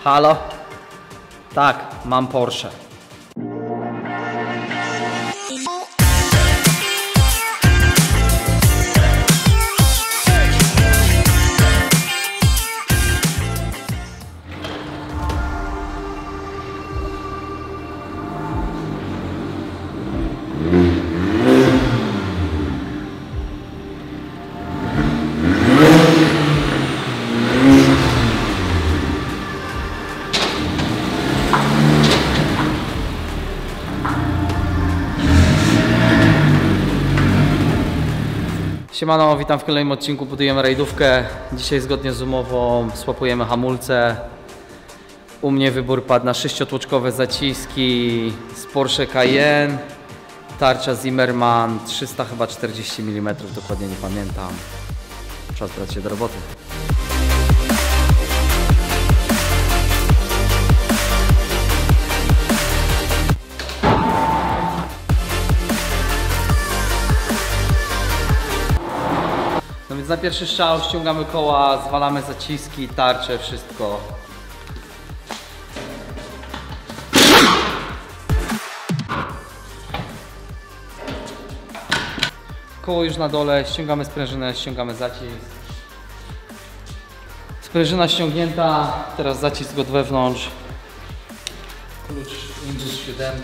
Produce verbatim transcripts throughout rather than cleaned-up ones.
Halo? Tak, mam Porsche. Siemano, witam w kolejnym odcinku, budujemy rajdówkę. Dzisiaj zgodnie z umową swapujemy hamulce. U mnie wybór padł na sześciotłoczkowe zaciski z Porsche Cayenne. Tarcza Zimmermann trzysta chyba czterdzieści milimetrów, dokładnie nie pamiętam. Czas brać się do roboty. No więc na pierwszy strzał ściągamy koła, zwalamy zaciski, tarcze, wszystko. Koło już na dole, ściągamy sprężynę, ściągamy zacisk. Sprężyna ściągnięta, teraz zacisk od wewnątrz. Klucz Indus siedem.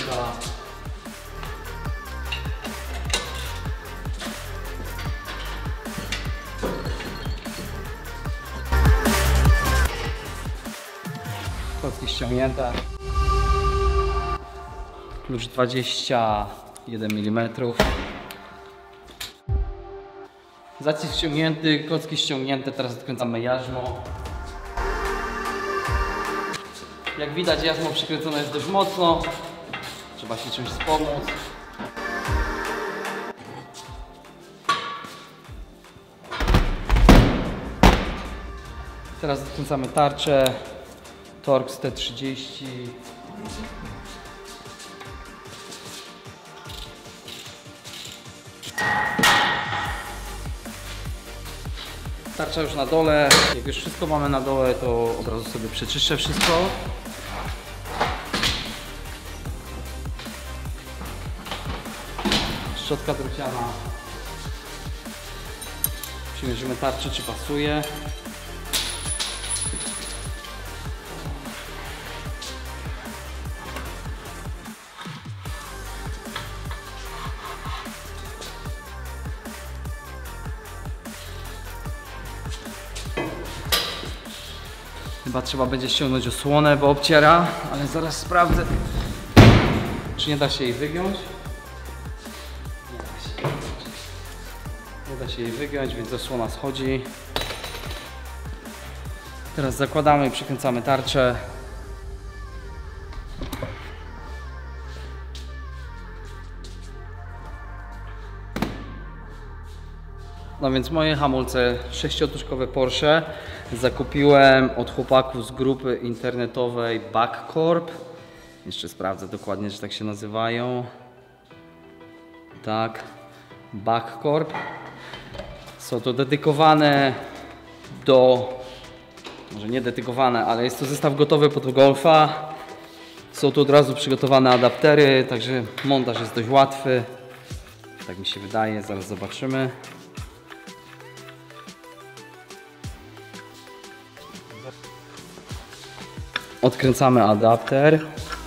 Kostki ściągnięte. Klucz dwadzieścia jeden milimetrów. Zacisk ściągnięty, kostki ściągnięte, teraz odkręcamy jarzmo. Jak widać, jarzmo przykręcone jest dość mocno. Trzeba się czymś wspomóc. Teraz odkręcamy tarczę. Torx T trzydzieści. Tarcza już na dole. Jak już wszystko mamy na dole, to od razu sobie przeczyszczę wszystko. Szczotka druciana. Przymierzymy tarczę, czy pasuje. Chyba trzeba będzie ściągnąć osłonę, bo obciera, ale zaraz sprawdzę, czy nie da się jej wygiąć. Nie da się, nie da się jej wygiąć, więc osłona schodzi. Teraz zakładamy i przykręcamy tarczę. No więc moje hamulce sześciotłoczkowe Porsche zakupiłem od chłopaków z grupy internetowej Backcorp. Jeszcze sprawdzę dokładnie, że tak się nazywają. Tak, Backcorp. Są to dedykowane do... może nie dedykowane, ale jest to zestaw gotowy pod Golfa. Są tu od razu przygotowane adaptery, także montaż jest dość łatwy. Tak mi się wydaje, zaraz zobaczymy. Odkręcamy adapter.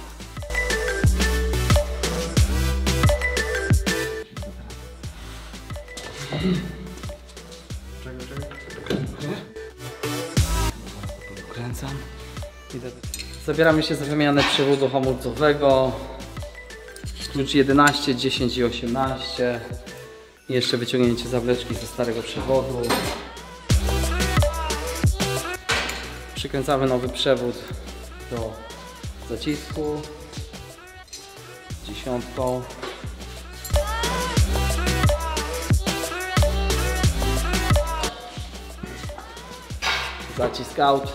Odkręcam. Zabieramy się za wymianę przewodu hamulcowego. Klucz jedenaście, dziesięć i osiemnaście. I jeszcze wyciągnięcie zawleczki ze starego przewodu. Przykręcamy nowy przewód do zacisku dziesiątką. Zacisk out.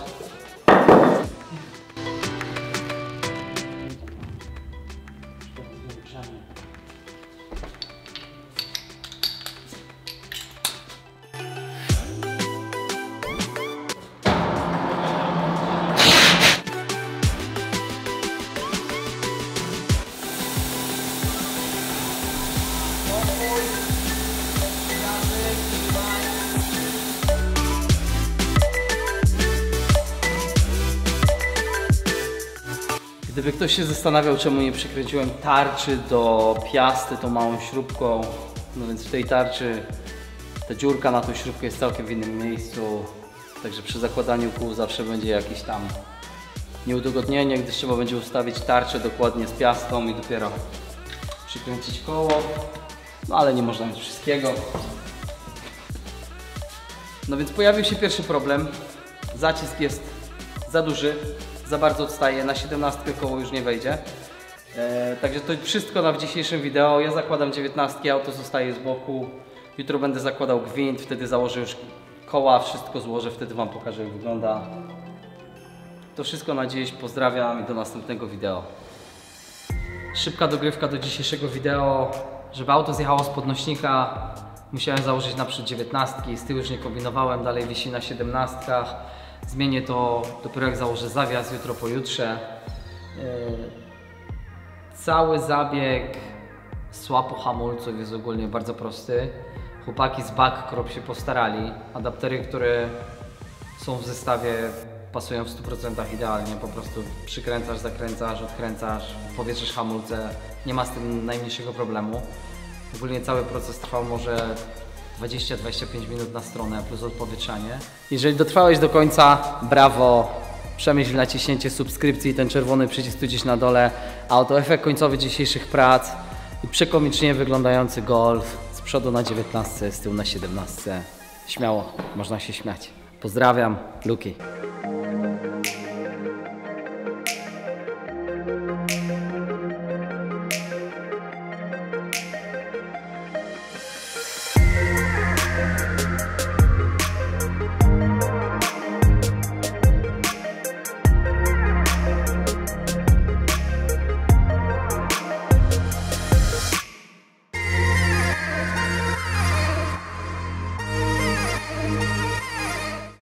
Gdyby ktoś się zastanawiał, czemu nie przykręciłem tarczy do piasty tą małą śrubką, no więc w tej tarczy ta dziurka na tą śrubkę jest całkiem w innym miejscu, także przy zakładaniu kół zawsze będzie jakieś tam nieudogodnienie, gdyż trzeba będzie ustawić tarczę dokładnie z piastą i dopiero przykręcić koło, no ale nie można mieć wszystkiego. No więc pojawił się pierwszy problem, zacisk jest za duży, za bardzo odstaje, na siedemnastkę koło już nie wejdzie. E, także to wszystko na w dzisiejszym wideo. Ja zakładam dziewiętnastkę, auto zostaje z boku. Jutro będę zakładał gwint, wtedy założę już koła, wszystko złożę, wtedy Wam pokażę, jak wygląda. To wszystko na dziś, pozdrawiam i do następnego wideo. Szybka dogrywka do dzisiejszego wideo. Żeby auto zjechało z podnośnika, musiałem założyć naprzód dziewiętnastki, z tyłu już nie kombinowałem, dalej wisi na siedemnastkach. Zmienię to dopiero jak założę zawias, jutro, pojutrze. Yy, cały zabieg słapu hamulców jest ogólnie bardzo prosty. Chłopaki z Backcrop się postarali. Adaptery, które są w zestawie, pasują w stu procentach idealnie. Po prostu przykręcasz, zakręcasz, odkręcasz, powietrzysz hamulce. Nie ma z tym najmniejszego problemu. Ogólnie cały proces trwał może dwadzieścia do dwudziestu pięciu minut na stronę plus odpowietrzanie. Jeżeli dotrwałeś do końca, brawo! Przemyśl naciśnięcie subskrypcji, ten czerwony przycisk tu gdzieś na dole. A oto efekt końcowy dzisiejszych prac i przekomicznie wyglądający Golf. Z przodu na dziewiętnastce, z tyłu na siedemnastce. Śmiało, można się śmiać. Pozdrawiam, Luki.